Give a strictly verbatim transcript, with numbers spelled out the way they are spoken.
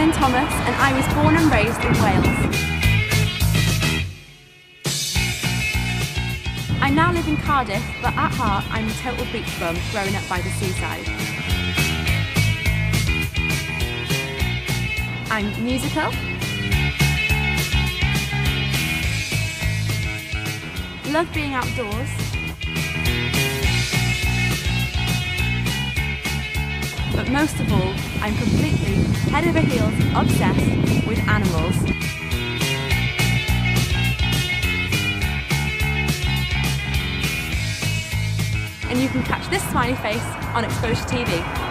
Helen Thomas and I was born and raised in Wales. I now live in Cardiff, but at heart I'm a total beach bum growing up by the seaside. I'm musical, love being outdoors, but most of all, I'm completely head over heels obsessed with animals. And you can catch this smiley face on Exposure T V.